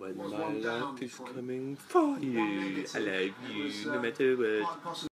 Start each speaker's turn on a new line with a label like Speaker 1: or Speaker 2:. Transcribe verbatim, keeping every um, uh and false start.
Speaker 1: when my life is coming for you. I love you no matter what.